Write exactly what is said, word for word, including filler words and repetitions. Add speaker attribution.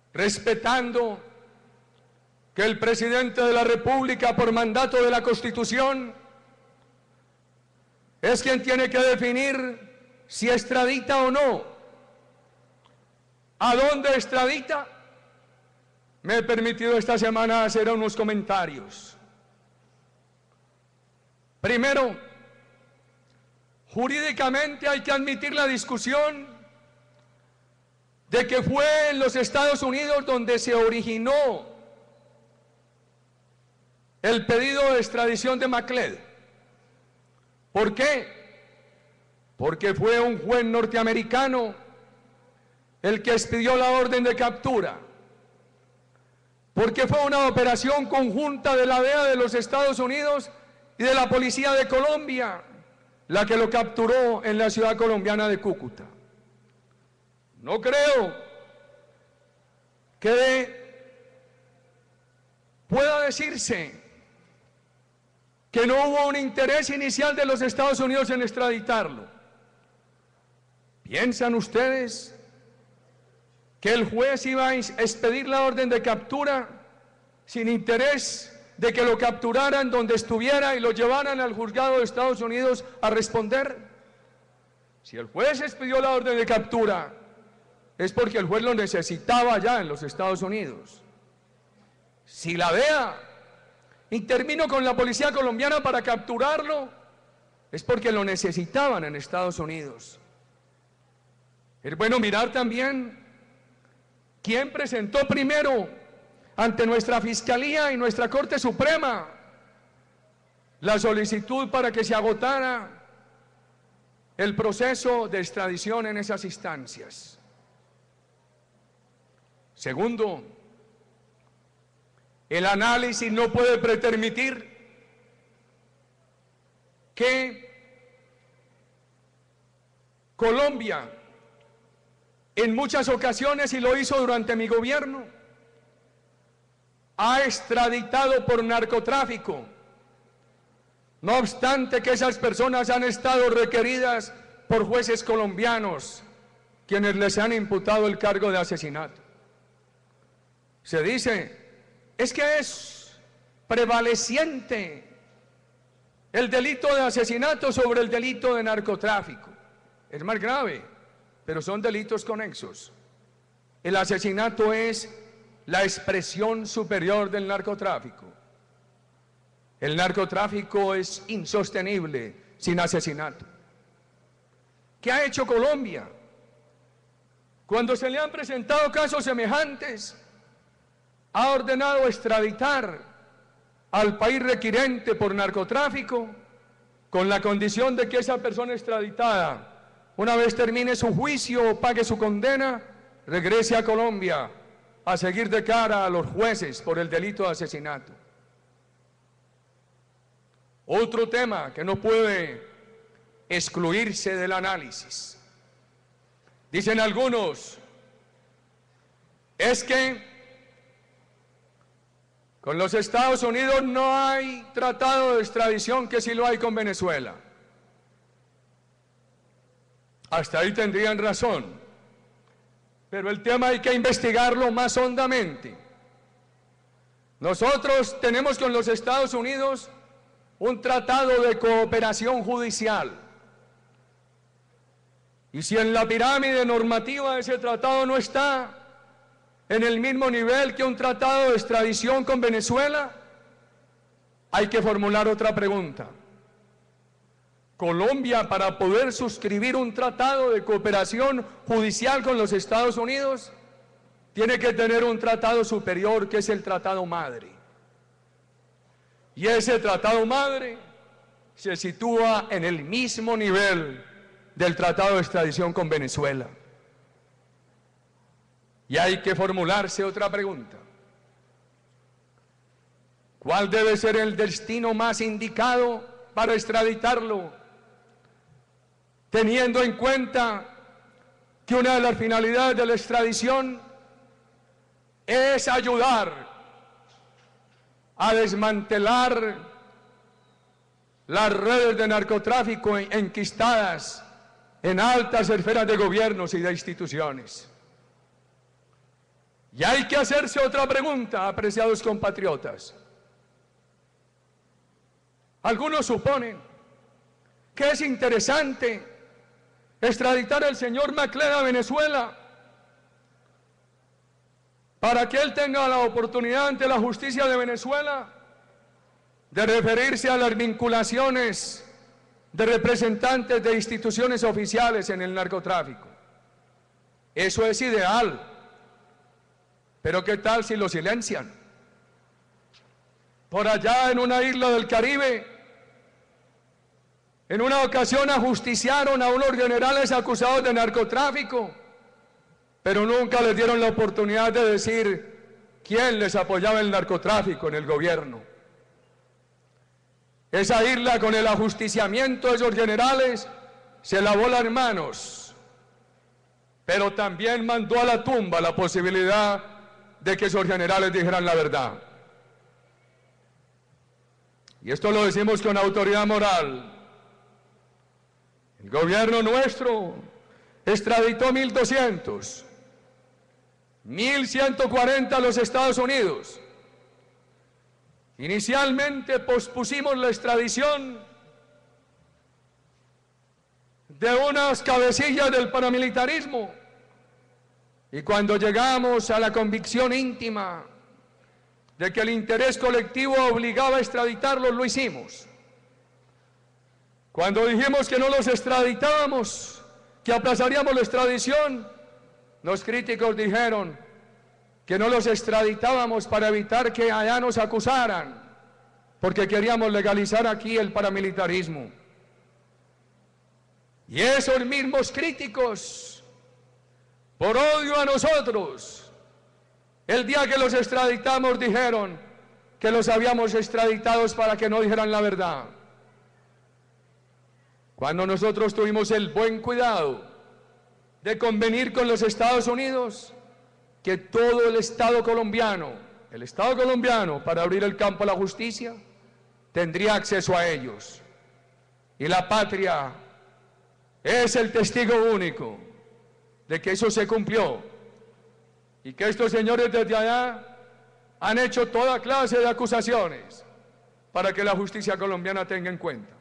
Speaker 1: respetando que el presidente de la República, por mandato de la Constitución, es quien tiene que definir si extradita o no. ¿A dónde extradita? Me he permitido esta semana hacer unos comentarios. Primero, jurídicamente hay que admitir la discusión de que fue en los Estados Unidos donde se originó el pedido de extradición de Macled. ¿Por qué? Porque fue un juez norteamericano el que expidió la orden de captura. Porque fue una operación conjunta de la D E A de los Estados Unidos y de la Policía de Colombia la que lo capturó en la ciudad colombiana de Cúcuta. No creo que pueda decirse que no hubo un interés inicial de los Estados Unidos en extraditarlo. ¿Piensan ustedes que el juez iba a expedir la orden de captura sin interés de que lo capturaran donde estuviera y lo llevaran al juzgado de Estados Unidos a responder? Si el juez expidió la orden de captura, es porque el juez lo necesitaba allá en los Estados Unidos. Si la D E A intervino con la policía colombiana para capturarlo, es porque lo necesitaban en Estados Unidos. Es bueno mirar también quién presentó primero ante nuestra Fiscalía y nuestra Corte Suprema la solicitud para que se agotara el proceso de extradición en esas instancias. Segundo, el análisis no puede pretermitir que Colombia, en muchas ocasiones, y lo hizo durante mi gobierno, ha extraditado por narcotráfico, no obstante que esas personas han estado requeridas por jueces colombianos, quienes les han imputado el cargo de asesinato. Se dice, es que es prevaleciente el delito de asesinato sobre el delito de narcotráfico. Es más grave, pero son delitos conexos. El asesinato es la expresión superior del narcotráfico. El narcotráfico es insostenible sin asesinato. ¿Qué ha hecho Colombia? Cuando se le han presentado casos semejantes, ha ordenado extraditar al país requirente por narcotráfico con la condición de que esa persona extraditada, una vez termine su juicio o pague su condena, regrese a Colombia a seguir de cara a los jueces por el delito de asesinato. Otro tema que no puede excluirse del análisis. Dicen algunos, es que con los Estados Unidos no hay tratado de extradición, que sí lo hay con Venezuela. Hasta ahí tendrían razón, pero el tema hay que investigarlo más hondamente. Nosotros tenemos con los Estados Unidos un tratado de cooperación judicial, y si en la pirámide normativa ese tratado no está en el mismo nivel que un tratado de extradición con Venezuela, hay que formular otra pregunta. Colombia, para poder suscribir un tratado de cooperación judicial con los Estados Unidos, tiene que tener un tratado superior, que es el tratado madre. Y ese tratado madre se sitúa en el mismo nivel del tratado de extradición con Venezuela. Y hay que formularse otra pregunta. ¿Cuál debe ser el destino más indicado para extraditarlo? Teniendo en cuenta que una de las finalidades de la extradición es ayudar a desmantelar las redes de narcotráfico enquistadas en altas esferas de gobiernos y de instituciones. Y hay que hacerse otra pregunta, apreciados compatriotas. Algunos suponen que es interesante extraditar al señor McLean a Venezuela para que él tenga la oportunidad ante la justicia de Venezuela de referirse a las vinculaciones de representantes de instituciones oficiales en el narcotráfico. Eso es ideal, pero ¿qué tal si lo silencian? Por allá en una isla del Caribe, en una ocasión ajusticiaron a unos generales acusados de narcotráfico, pero nunca les dieron la oportunidad de decir quién les apoyaba el narcotráfico en el gobierno. Esa isla, con el ajusticiamiento de esos generales, se lavó las manos, pero también mandó a la tumba la posibilidad de que esos generales dijeran la verdad. Y esto lo decimos con autoridad moral. El gobierno nuestro extraditó mil doscientos, mil ciento cuarenta a los Estados Unidos. Inicialmente pospusimos la extradición de unas cabecillas del paramilitarismo, y cuando llegamos a la convicción íntima de que el interés colectivo obligaba a extraditarlos, lo hicimos. Cuando dijimos que no los extraditábamos, que aplazaríamos la extradición, los críticos dijeron que no los extraditábamos para evitar que allá nos acusaran, porque queríamos legalizar aquí el paramilitarismo. Y esos mismos críticos, por odio a nosotros, el día que los extraditamos dijeron que los habíamos extraditados para que no dijeran la verdad. Cuando nosotros tuvimos el buen cuidado de convenir con los Estados Unidos que todo el Estado colombiano, el Estado colombiano, para abrir el campo a la justicia, tendría acceso a ellos. Y la patria es el testigo único de que eso se cumplió y que estos señores desde allá han hecho toda clase de acusaciones para que la justicia colombiana tenga en cuenta.